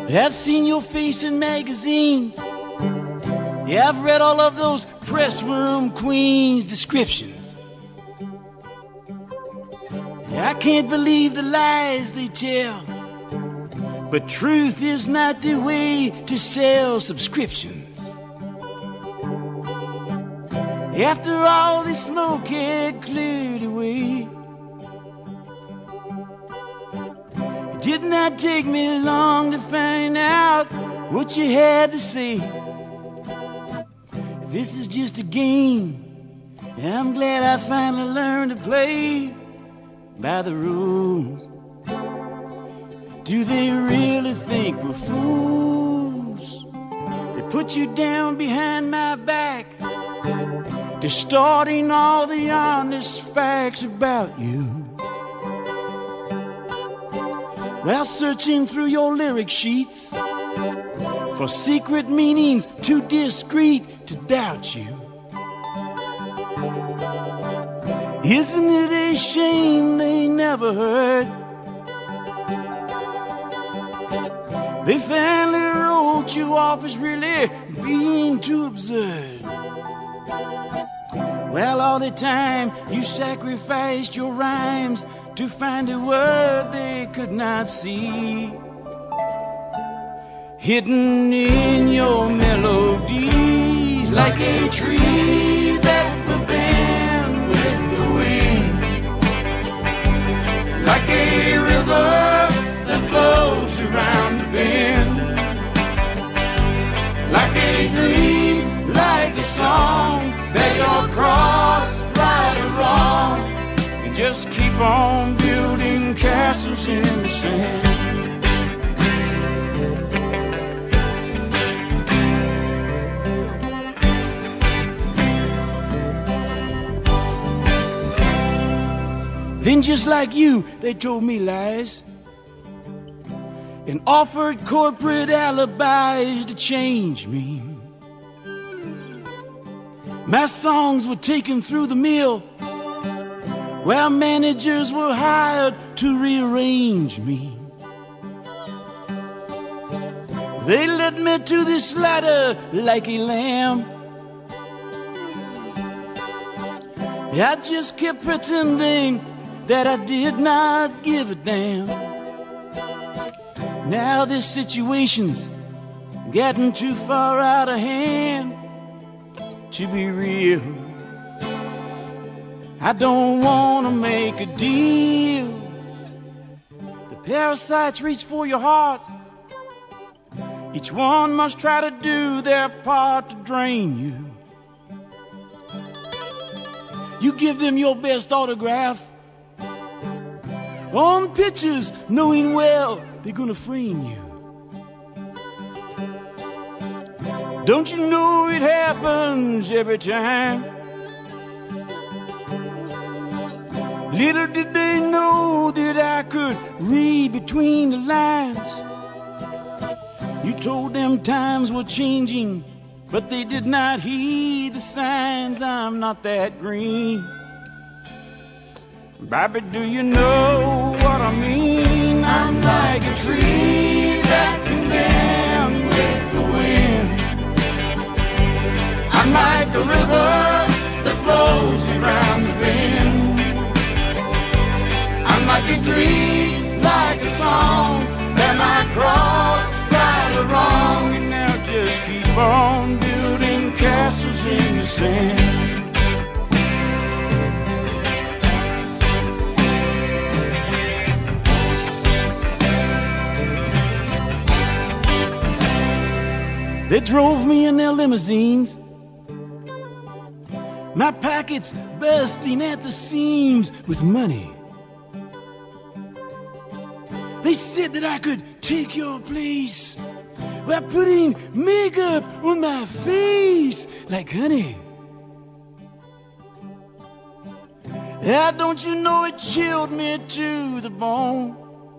I've seen your face in magazines. Yeah, I've read all of those press room queens' descriptions. Yeah, I can't believe the lies they tell, but truth is not the way to sell subscriptions. After all the smoke had cleared away, it did not take me long to find out what you had to say. This is just a game, and I'm glad I finally learned to play by the rules. Do they really think we're fools? They put you down behind my back, distorting all the honest facts about you, while searching through your lyric sheets for secret meanings too discreet to doubt you. Isn't it a shame they never heard? They finally wrote you off as really being too absurd. Well, all the time you sacrificed your rhymes to find a word they could not see, hidden in your melodies, like a tree that will bend with the wind, like a river that flows around the bend, like a dream, like a song that you'll cross right or wrong, and just keep on building castles in the sand. Then just like you, they told me lies and offered corporate alibis to change me. My songs were taken through the mill, while managers were hired to rearrange me. They led me to the slaughter like a lamb. I just kept pretending that I did not give a damn. Now this situation's gotten too far out of hand to be real. I don't want to make a deal. The parasites reach for your heart. Each one must try to do their part to drain you. You give them your best autograph on pictures, knowing well they're gonna frame you. Don't you know it happens every time? Little did they know that I could read between the lines. You told them times were changing, but they did not heed the signs. I'm not that green. Baby, do you know what I mean? I'm like a tree that can bend with the wind. I'm like a river that flows around the bend. I'm like a dream, like a song that might cross right or wrong. And now just keep on building castles in the sand. They drove me in their limousines, my pockets bursting at the seams with money. They said that I could take your place by putting makeup on my face like honey. Ah, don't you know it chilled me to the bone?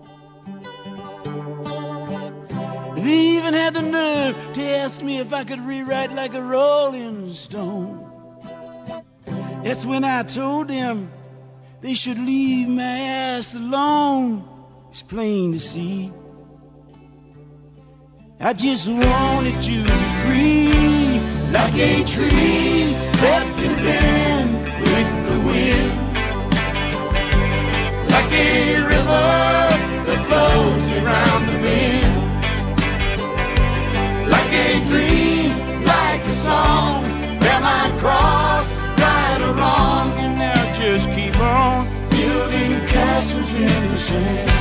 They even had the nerve to ask me if I could rewrite like a Rolling Stone. That's when I told them they should leave my ass alone. It's plain to see I just wanted to be free, like a tree left and bend with the wind, like a river that flows around the bend, like a dream, like a song that might cross right or wrong, and now just keep on building castles in the sand.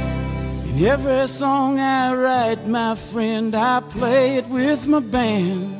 Every song I write, my friend, I play it with my band.